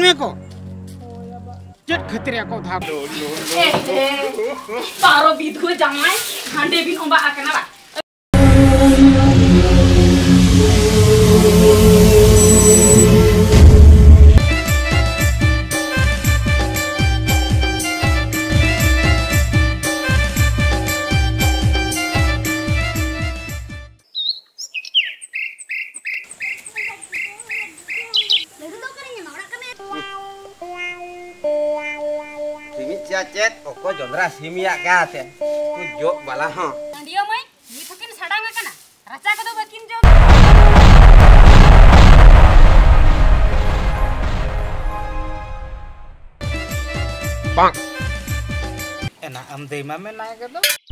में को चट खतरे को था पारो बिधु जामाई हांडे बिन ओबा आकना बा Chat pokok jondra simia kate kujo bala ha dia mai mithukin sadang kana racha ko do bakin jo bang enak am dei ma me na ke do